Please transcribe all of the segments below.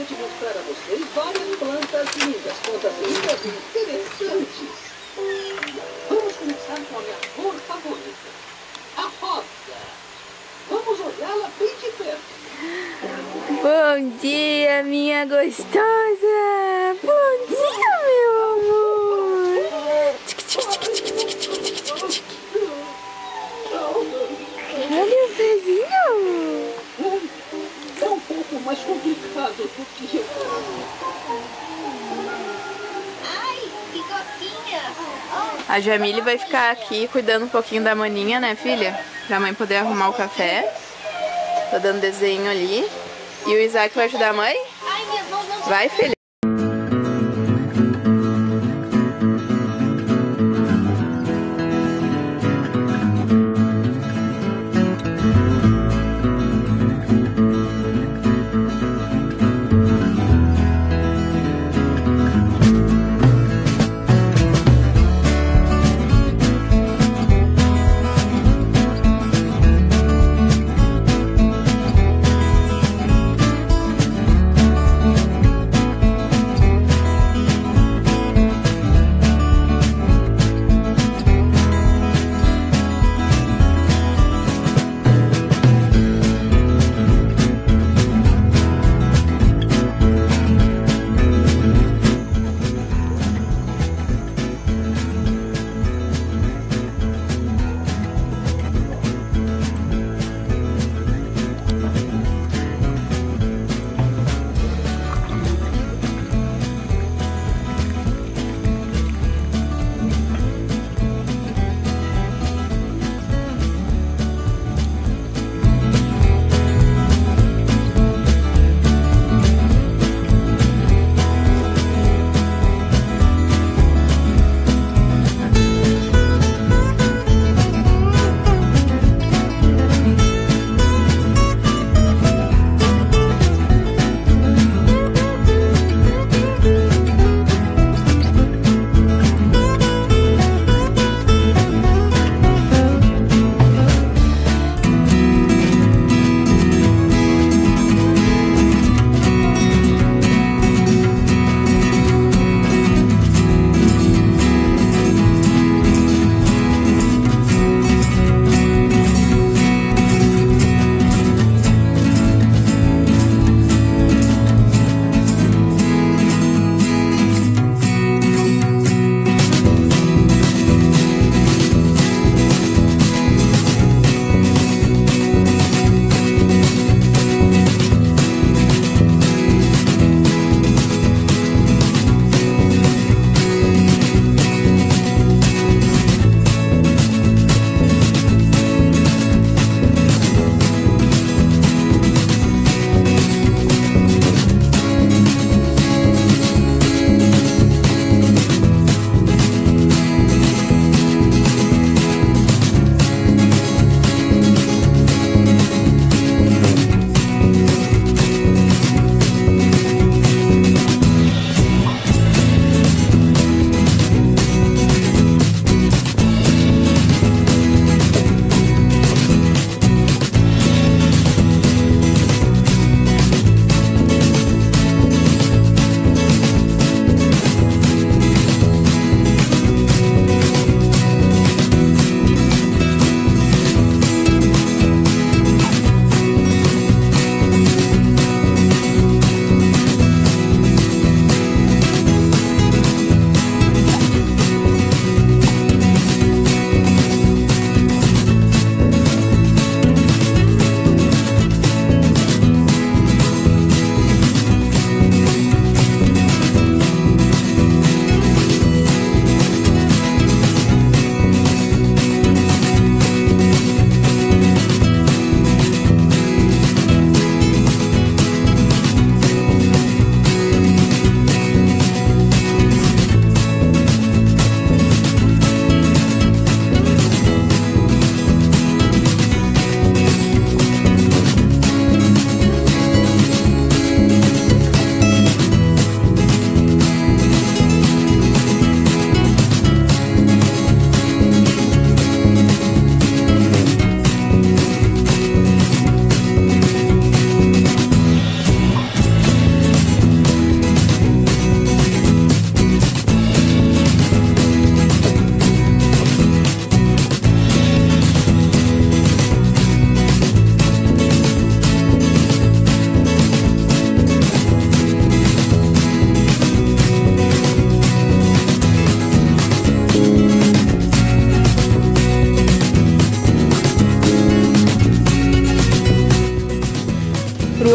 gostaria de mostrar a vocês várias plantas lindas, plantas lindas e interessantes. Vamos começar com a minha cor favorita, a rosa. Vamos olhá-la bem de perto. Bom dia, minha gostosa! Bom dia, meu amor! Olha o pezinho! É um pouco mais complicado do que eu. Ai, que gotinha! A Jamile vai ficar aqui cuidando um pouquinho da maninha, né, filha? Pra mãe poder arrumar o café. Tô dando desenho ali. E o Isaac vai ajudar a mãe? Ai, minha mão não... Vai, filha.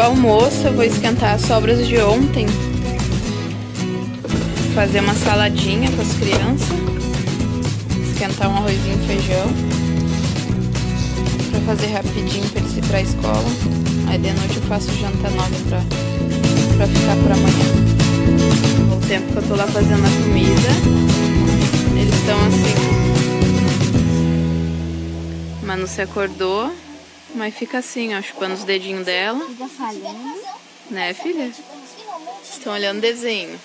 almoço, eu vou esquentar as sobras de ontem. Fazer uma saladinha com as crianças. Esquentar um arrozinho e feijão. Pra fazer rapidinho pra eles ir pra escola. Aí de noite eu faço janta nova pra ficar pra amanhã. O tempo que eu tô lá fazendo a comida, eles estão assim. Manu se acordou, mas fica assim, ó, chupando os dedinhos dela. Fica falhando. Né, filha? Estão olhando desenho.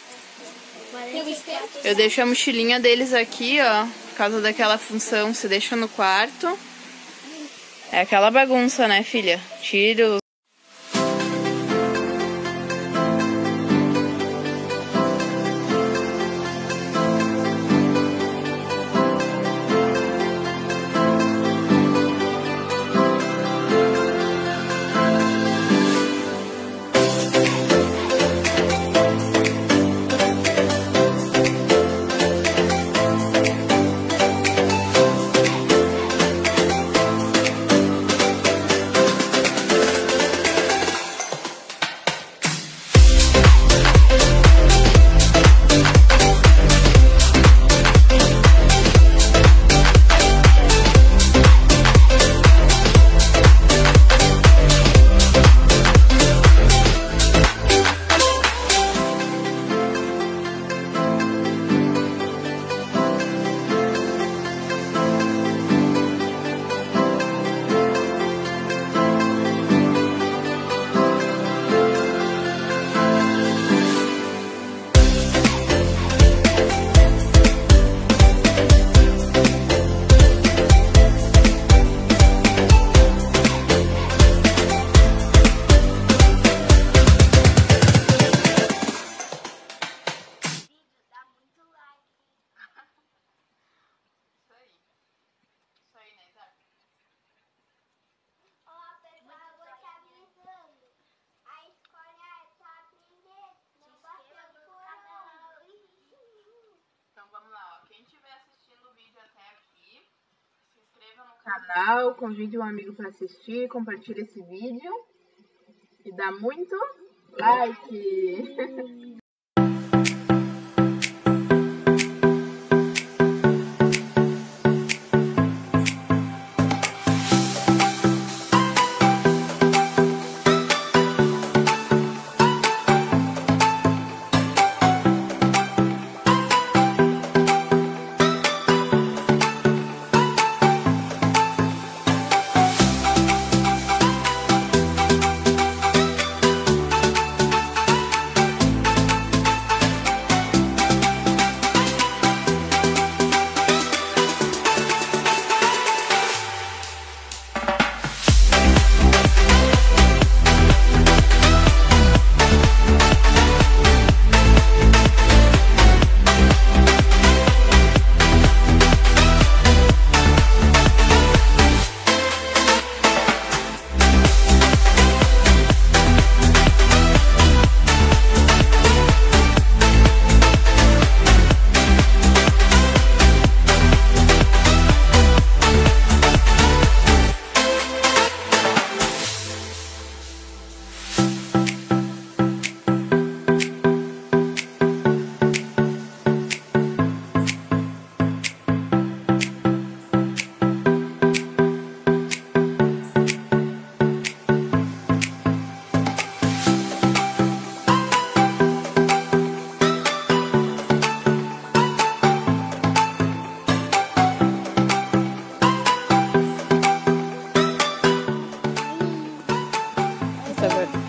Eu deixo a mochilinha deles aqui, ó, por causa daquela função, se deixa no quarto. É aquela bagunça, né, filha? Tira os... Então vamos lá, ó. Quem estiver assistindo o vídeo até aqui, se inscreva no canal, convide um amigo para assistir, compartilhe esse vídeo e dá muito like. Agora.